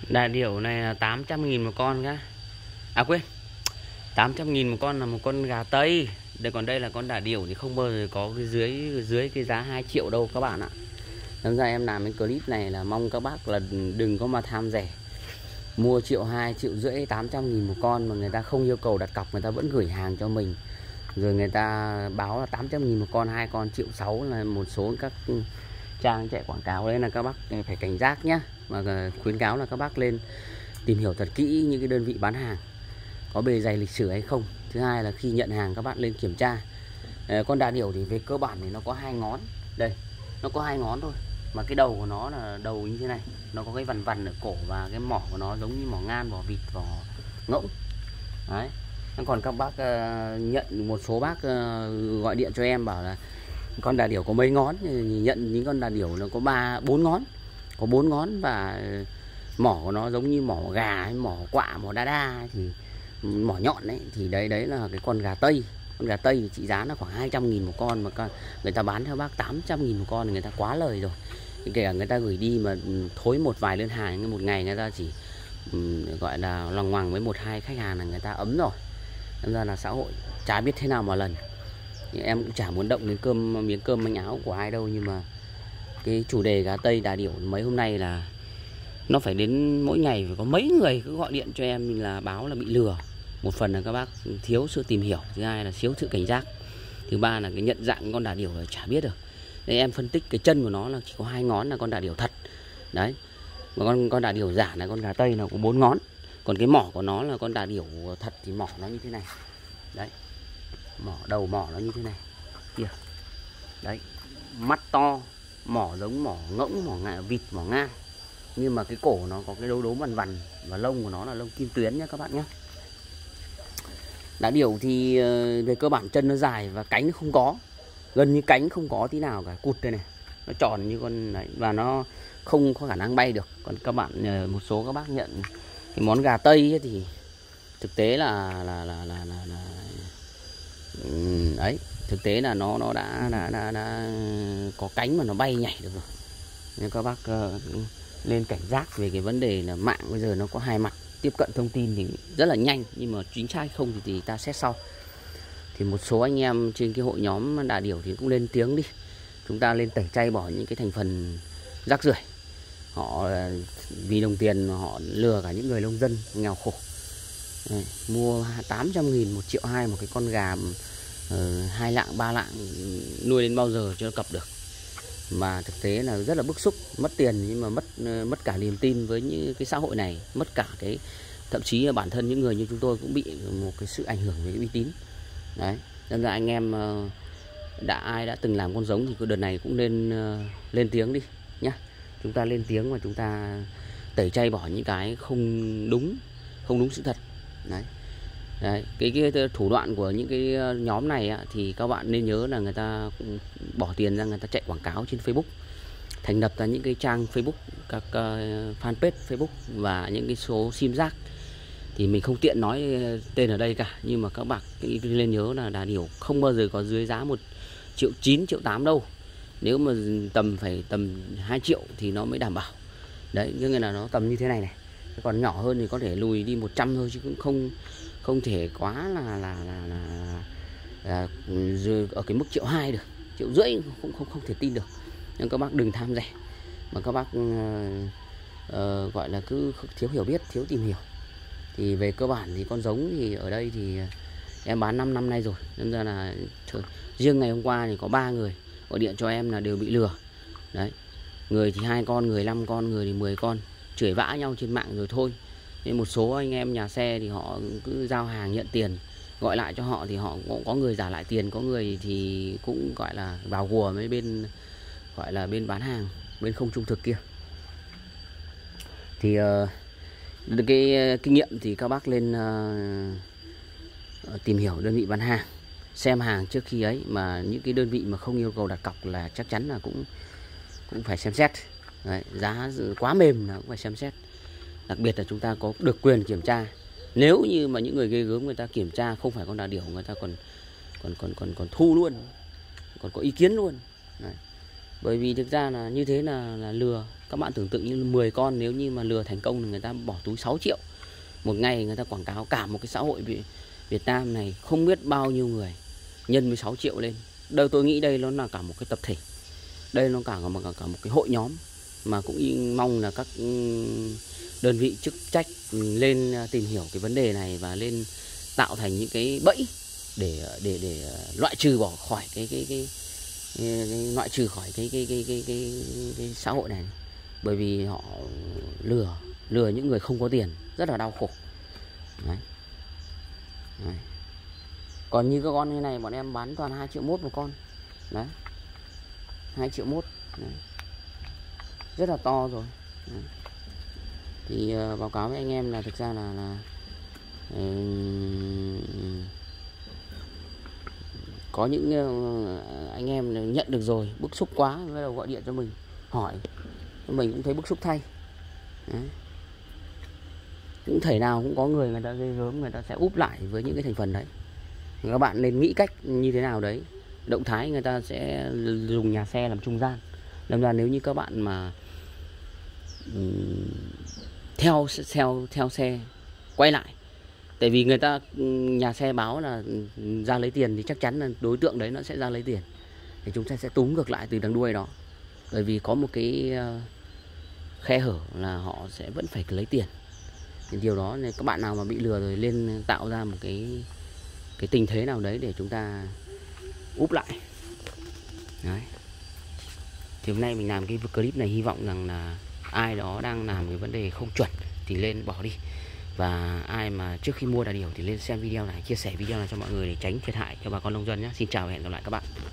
Đà điểu này là 800.000 một con nhá. À quên, 800.000 một con là một con gà Tây. Đây, còn đây là con đà điểu thì không bao giờ có cái dưới cái giá 2 triệu đâu các bạn ạ. Nên ra em làm cái clip này là mong các bác là đừng có mà tham rẻ. Mua 1,2 triệu, 1,5 triệu, 800.000 một con mà người ta không yêu cầu đặt cọc, người ta vẫn gửi hàng cho mình. Rồi người ta báo là 800.000 một con, 2 con 1,6 triệu là một số các trang chạy quảng cáo đấy, là các bác phải cảnh giác nhá. Và khuyến cáo là các bác lên tìm hiểu thật kỹ những cái đơn vị bán hàng có bề dày lịch sử hay không. Thứ hai là khi nhận hàng các bạn lên kiểm tra. Con đà điểu thì về cơ bản thì nó có 2 ngón. Đây, nó có 2 ngón thôi. Mà cái đầu của nó là đầu như thế này. Nó có cái vằn vằn ở cổ và cái mỏ của nó giống như mỏ ngan, mỏ vịt, mỏ ngỗng. Đấy. Còn các bác nhận, một số bác gọi điện cho em bảo là con đà điểu có mấy ngón, nhận những con đà điểu nó có 4 ngón. Có 4 ngón và mỏ của nó giống như mỏ gà hay mỏ quạ, mỏ đa đa thì mỏ nhọn đấy, thì đấy là cái con gà Tây. Con gà Tây thì trị giá nó khoảng 200.000 một con, mà người ta bán theo bác 800.000 một con thì người ta quá lời rồi. Kể cả người ta gửi đi mà thối một vài đơn hàng, một ngày người ta chỉ gọi là loằng ngoằng với 1-2 khách hàng là người ta ấm rồi. Nên ra là xã hội chả biết thế nào mà lần. Em cũng chả muốn động đến miếng cơm manh áo của ai đâu, nhưng mà cái chủ đề gà Tây đà điểu mấy hôm nay là nó phải đến mỗi ngày phải có mấy người cứ gọi điện cho em là báo là bị lừa. Một phần là các bác thiếu sự tìm hiểu, thứ hai là thiếu sự cảnh giác, thứ ba là cái nhận dạng con đà điểu là chả biết được. Đấy, em phân tích cái chân của nó là chỉ có 2 ngón là con đà điểu thật đấy, mà con đà điểu giả là con gà Tây nó có 4 ngón. Còn cái mỏ của nó là con đà điểu thật thì mỏ nó như thế này đấy, đầu mỏ nó như thế này kìa đấy, mắt to, mỏ giống mỏ ngỗng, mỏ vịt, mỏ ngan, nhưng mà cái cổ nó có cái đấu đốm vằn vằn và lông của nó là lông kim tuyến nhé các bạn nhé. Đà điểu thì về cơ bản chân nó dài và cánh nó không có, gần như cánh không có tí nào cả, cụt đây này, nó tròn như con này và nó không có khả năng bay được. Còn các bạn một số các bác nhận cái món gà Tây ấy thì thực tế là ấy, thực tế là nó đã có cánh mà nó bay nhảy được rồi. Nên các bác lên cảnh giác về cái vấn đề là mạng bây giờ nó có 2 mặt, tiếp cận thông tin thì rất là nhanh, nhưng mà chính xác hay không thì ta xét sau. Thì một số anh em trên cái hội nhóm đà điểu thì cũng lên tiếng đi, chúng ta lên tẩy chay bỏ những cái thành phần rác rưởi. Họ vì đồng tiền họ lừa cả những người nông dân nghèo khổ. Đây, mua 800.000, 1,2 triệu một cái con gà 2 lạng 3 lạng nuôi đến bao giờ cho nó cập được. Mà thực tế là rất là bức xúc, mất tiền nhưng mà mất cả niềm tin với những cái xã hội này, mất cả cái, thậm chí là bản thân những người như chúng tôi cũng bị một cái sự ảnh hưởng về cái uy tín. Đấy, nên là anh em ai đã từng làm con giống thì cái đợt này cũng nên lên tiếng đi nhá. Chúng ta lên tiếng và chúng ta tẩy chay bỏ những cái không đúng sự thật. Đấy, cái thủ đoạn của những cái nhóm này thì các bạn nên nhớ là người ta bỏ tiền ra, người ta chạy quảng cáo trên Facebook, thành lập ra những cái trang Facebook, các fanpage Facebook và những cái số sim giác. Thì mình không tiện nói tên ở đây cả, nhưng mà các bạn nên nhớ là đà điểu không bao giờ có dưới giá 1,9 triệu, 1,8 triệu đâu. Nếu mà phải tầm 2 triệu thì nó mới đảm bảo. Đấy, nhưng là nó tầm như thế này này. Còn nhỏ hơn thì có thể lùi đi 100 thôi, chứ cũng không thể quá là ở cái mức 1,2 triệu được, 1,5 triệu không thể tin được. Nhưng các bác đừng tham rẻ, mà các bác gọi là cứ thiếu hiểu biết, thiếu tìm hiểu. Thì về cơ bản thì con giống thì ở đây thì em bán 5 năm nay rồi, nên ra là riêng ngày hôm qua thì có 3 người gọi điện cho em là đều bị lừa. Đấy, người thì 2 con, người 5 con, người thì 10 con, chửi vã nhau trên mạng rồi thôi. Nên một số anh em nhà xe thì họ cứ giao hàng nhận tiền, gọi lại cho họ thì họ cũng có người giả lại tiền, có người thì cũng gọi là vào gùa với bên gọi là bên bán hàng, bên không trung thực kia. Thì cái kinh nghiệm thì các bác lên tìm hiểu đơn vị bán hàng, xem hàng trước khi ấy, mà những cái đơn vị mà không yêu cầu đặt cọc là chắc chắn là cũng phải xem xét. Đấy, giá quá mềm là cũng phải xem xét. Đặc biệt là chúng ta có được quyền kiểm tra. Nếu như mà những người ghê gớm người ta kiểm tra không phải con đà điểu, người ta còn thu luôn, còn có ý kiến luôn. Đấy. Bởi vì thực ra là như thế là lừa. Các bạn tưởng tượng như 10 con nếu như mà lừa thành công thì người ta bỏ túi 6 triệu. Một ngày người ta quảng cáo cả một cái xã hội Việt Nam này không biết bao nhiêu người nhân với 6 triệu lên. Đâu tôi nghĩ đây nó là cả một cái tập thể. Đây nó cả một cái hội nhóm, mà cũng mong là các đơn vị chức trách lên tìm hiểu cái vấn đề này và lên tạo thành những cái bẫy để loại trừ bỏ khỏi loại trừ khỏi cái xã hội này. Bởi vì họ lừa những người không có tiền rất là đau khổ. Đấy. Đấy. Còn như các con như này bọn em bán toàn 2,1 triệu một con. Đấy. 2,1 triệu. Đấy. Rất là to rồi. Đấy. Thì báo cáo với anh em là thực ra là có những anh em nhận được rồi, bức xúc quá, bắt đầu gọi điện cho mình hỏi, mình cũng thấy bức xúc thay. Đấy. Cũng thể nào cũng có người ta ghê gớm, người ta sẽ úp lại với những cái thành phần đấy. Các bạn nên nghĩ cách như thế nào đấy. Động thái người ta sẽ dùng nhà xe làm trung gian. Đâm ra nếu như các bạn mà theo xe quay lại, tại vì người ta nhà xe báo là ra lấy tiền thì chắc chắn là đối tượng đấy nó sẽ ra lấy tiền, thì chúng ta sẽ túm ngược lại từ đằng đuôi đó. Bởi vì có một cái khe hở là họ sẽ vẫn phải lấy tiền. Thì điều đó này, các bạn nào mà bị lừa rồi lên tạo ra một cái tình thế nào đấy để chúng ta úp lại. Đấy. Thì hôm nay mình làm cái clip này hy vọng rằng là ai đó đang làm cái vấn đề không chuẩn thì lên bỏ đi. Và ai mà trước khi mua đà điểu thì lên xem video này, chia sẻ video này cho mọi người để tránh thiệt hại cho bà con nông dân nhé. Xin chào và hẹn gặp lại các bạn.